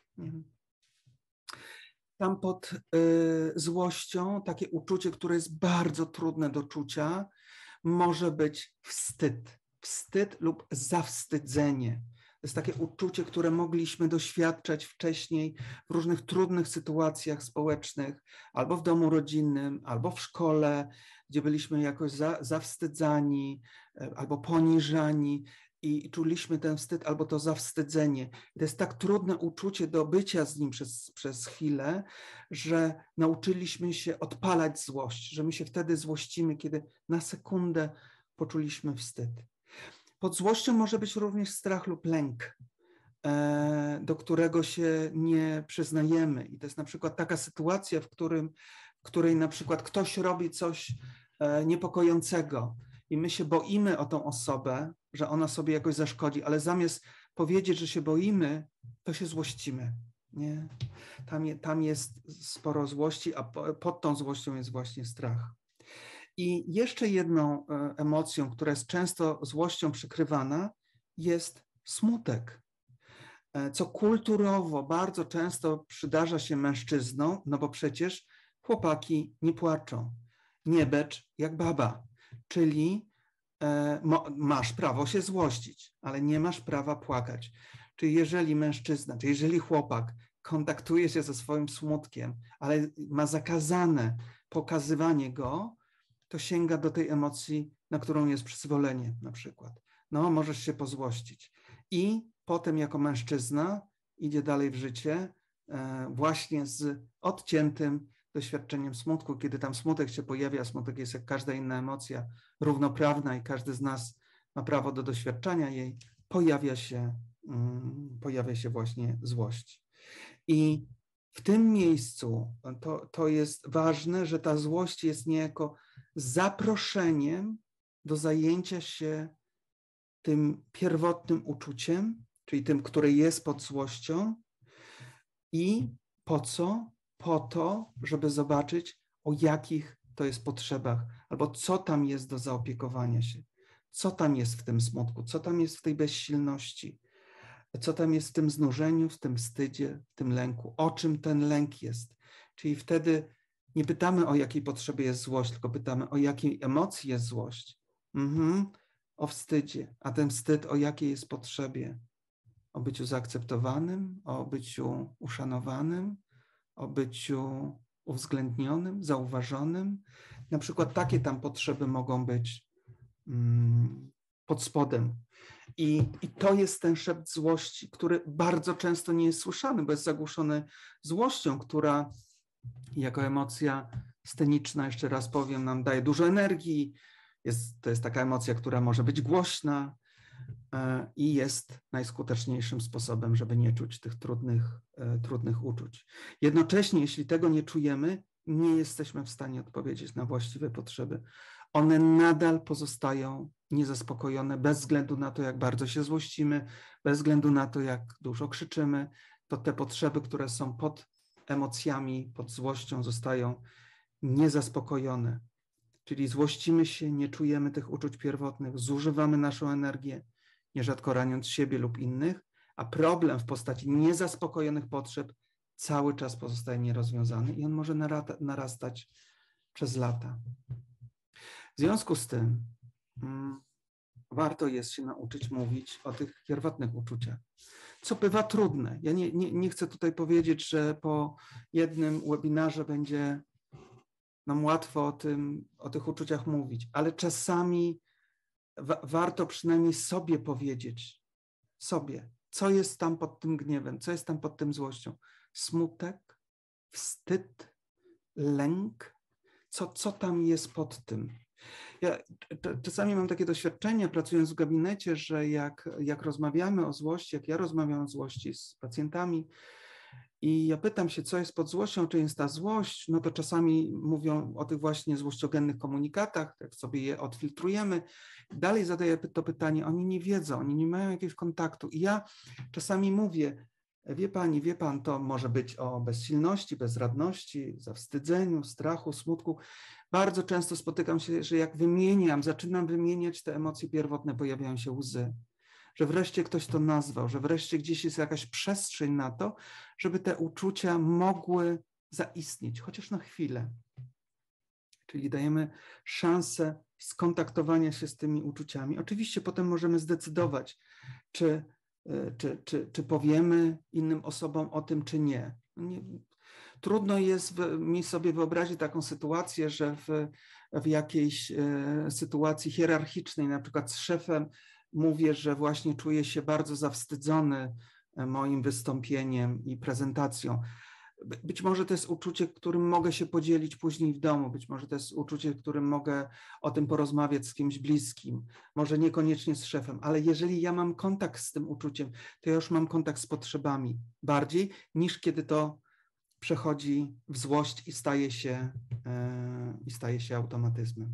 Tam pod złością takie uczucie, które jest bardzo trudne do czucia, może być wstyd. Wstyd lub zawstydzenie. To jest takie uczucie, które mogliśmy doświadczać wcześniej w różnych trudnych sytuacjach społecznych, albo w domu rodzinnym, albo w szkole, gdzie byliśmy jakoś zawstydzani, albo poniżani i czuliśmy ten wstyd albo to zawstydzenie. To jest tak trudne uczucie do bycia z nim przez chwilę, że nauczyliśmy się odpalać złość, że my się wtedy złościmy, kiedy na sekundę poczuliśmy wstyd. Pod złością może być również strach lub lęk, do którego się nie przyznajemy. I to jest na przykład taka sytuacja, w której na przykład ktoś robi coś niepokojącego i my się boimy o tą osobę, że ona sobie jakoś zaszkodzi, ale zamiast powiedzieć, że się boimy, to się złościmy. Nie? Tam jest sporo złości, a pod tą złością jest właśnie strach. I jeszcze jedną emocją, która jest często złością przykrywana, jest smutek, co kulturowo bardzo często przydarza się mężczyznom, no bo przecież chłopaki nie płaczą. Nie becz jak baba, czyli masz prawo się złościć, ale nie masz prawa płakać. Czyli jeżeli mężczyzna, czy jeżeli chłopak kontaktuje się ze swoim smutkiem, ale ma zakazane pokazywanie go, to sięga do tej emocji, na którą jest przyzwolenie na przykład. No, możesz się pozłościć. I potem jako mężczyzna idzie dalej w życie właśnie z odciętym doświadczeniem smutku, kiedy tam smutek się pojawia, smutek jest jak każda inna emocja, równoprawna i każdy z nas ma prawo do doświadczania jej, pojawia się właśnie złość. I w tym miejscu to jest ważne, że ta złość jest niejako zaproszeniem do zajęcia się tym pierwotnym uczuciem, czyli tym, które jest pod złością. I po co? Po to, żeby zobaczyć, o jakich to jest potrzebach, albo co tam jest do zaopiekowania się, co tam jest w tym smutku, co tam jest w tej bezsilności, co tam jest w tym znużeniu, w tym wstydzie, w tym lęku, o czym ten lęk jest. Czyli wtedy nie pytamy, o jakiej potrzebie jest złość, tylko pytamy, o jakiej emocji jest złość. O wstydzie, a ten wstyd o jakiej jest potrzebie? O byciu zaakceptowanym, o byciu uszanowanym, o byciu uwzględnionym, zauważonym. Na przykład takie tam potrzeby mogą być pod spodem. I to jest ten szept złości, który bardzo często nie jest słyszany, bo jest zagłuszony złością, która jako emocja sceniczna, jeszcze raz powiem, nam daje dużo energii. To jest taka emocja, która może być głośna i jest najskuteczniejszym sposobem, żeby nie czuć tych trudnych uczuć. Jednocześnie, jeśli tego nie czujemy, nie jesteśmy w stanie odpowiedzieć na właściwe potrzeby. One nadal pozostają niezaspokojone bez względu na to, jak bardzo się złościmy, bez względu na to, jak dużo krzyczymy, to te potrzeby, które są pod emocjami, pod złością, zostają niezaspokojone. Czyli złościmy się, nie czujemy tych uczuć pierwotnych, zużywamy naszą energię, nierzadko raniąc siebie lub innych, a problem w postaci niezaspokojonych potrzeb cały czas pozostaje nierozwiązany i on może narastać przez lata. W związku z tym warto jest się nauczyć mówić o tych pierwotnych uczuciach, co bywa trudne. Ja nie chcę tutaj powiedzieć, że po jednym webinarze będzie nam łatwo o tych uczuciach mówić, ale czasami warto przynajmniej sobie powiedzieć, co jest tam pod tym gniewem, co jest tam pod tym złością. Smutek, wstyd, lęk, co tam jest pod tym. Ja czasami mam takie doświadczenie, pracując w gabinecie, że jak rozmawiamy o złości, jak ja rozmawiam o złości z pacjentami i ja pytam się, co jest pod złością, czy jest ta złość, no to czasami mówią o tych właśnie złościogennych komunikatach, jak sobie je odfiltrujemy. Dalej zadaję to pytanie, oni nie wiedzą, oni nie mają jakiegoś kontaktu i ja czasami mówię, wie pani, wie pan, to może być o bezsilności, bezradności, zawstydzeniu, strachu, smutku. Bardzo często spotykam się, że jak zaczynam wymieniać te emocje pierwotne, pojawiają się łzy. Że wreszcie ktoś to nazwał, że wreszcie gdzieś jest jakaś przestrzeń na to, żeby te uczucia mogły zaistnieć, chociaż na chwilę. Czyli dajemy szansę skontaktowania się z tymi uczuciami. Oczywiście potem możemy zdecydować, czy powiemy innym osobom o tym, czy nie. Trudno jest mi sobie wyobrazić taką sytuację, że w jakiejś sytuacji hierarchicznej, na przykład z szefem, mówię, że właśnie czuję się bardzo zawstydzony moim wystąpieniem i prezentacją. Być może to jest uczucie, którym mogę się podzielić później w domu, być może to jest uczucie, którym mogę o tym porozmawiać z kimś bliskim, może niekoniecznie z szefem, ale jeżeli ja mam kontakt z tym uczuciem, to ja już mam kontakt z potrzebami bardziej niż kiedy to przechodzi w złość i staje się automatyzmem.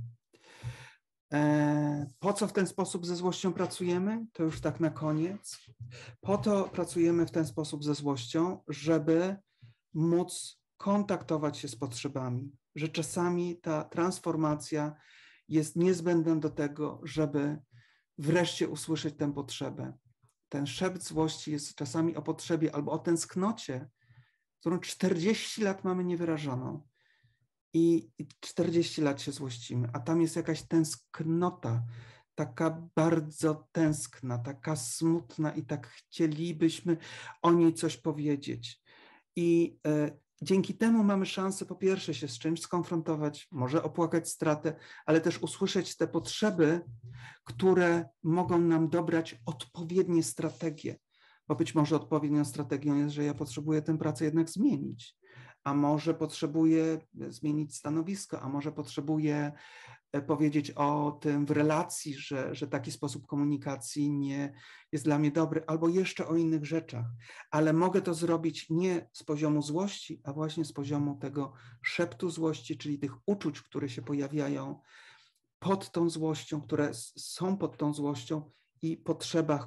Po co w ten sposób ze złością pracujemy? To już tak na koniec. Po to pracujemy w ten sposób ze złością, żeby móc kontaktować się z potrzebami, że czasami ta transformacja jest niezbędna do tego, żeby wreszcie usłyszeć tę potrzebę. Ten szept złości jest czasami o potrzebie albo o tęsknocie, którą 40 lat mamy niewyrażoną i 40 lat się złościmy, a tam jest jakaś tęsknota, taka bardzo tęskna, taka smutna i tak chcielibyśmy o niej coś powiedzieć. I dzięki temu mamy szansę po pierwsze się z czymś skonfrontować, może opłakać stratę, ale też usłyszeć te potrzeby, które mogą nam dobrać odpowiednie strategie. Bo być może odpowiednią strategią jest, że ja potrzebuję tę pracę jednak zmienić. a może potrzebuję zmienić stanowisko, a może potrzebuję powiedzieć o tym w relacji, że taki sposób komunikacji nie jest dla mnie dobry, albo jeszcze o innych rzeczach, ale mogę to zrobić nie z poziomu złości, a właśnie z poziomu tego szeptu złości, czyli tych uczuć, które się pojawiają pod tą złością, które są pod tą złością i potrzebach,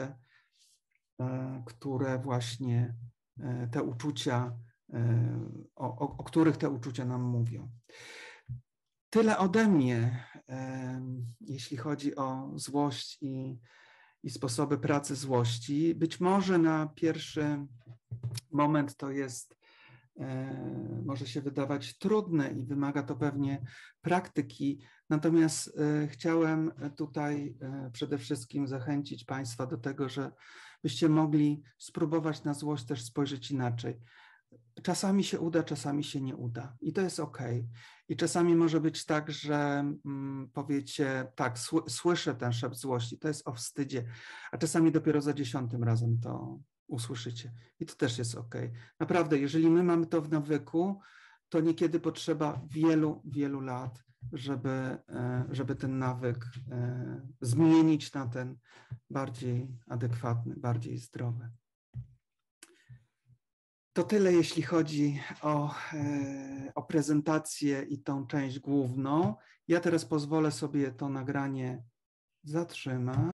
które właśnie te uczucia, o których te uczucia nam mówią. Tyle ode mnie, jeśli chodzi o złość i sposoby pracy złości. Być może na pierwszy moment to jest, może się wydawać trudne i wymaga to pewnie praktyki, natomiast chciałem tutaj przede wszystkim zachęcić Państwa do tego, żebyście mogli spróbować na złość też spojrzeć inaczej. Czasami się uda, czasami się nie uda i to jest okej. I czasami może być tak, że powiecie, tak, słyszę ten szept złości, to jest o wstydzie, a czasami dopiero za 10. razem to usłyszycie i to też jest okej. Naprawdę, jeżeli my mamy to w nawyku, to niekiedy potrzeba wielu, wielu lat, żeby ten nawyk zmienić na ten bardziej adekwatny, bardziej zdrowy. To tyle, jeśli chodzi o prezentację i tą część główną. Ja teraz pozwolę sobie to nagranie zatrzymać.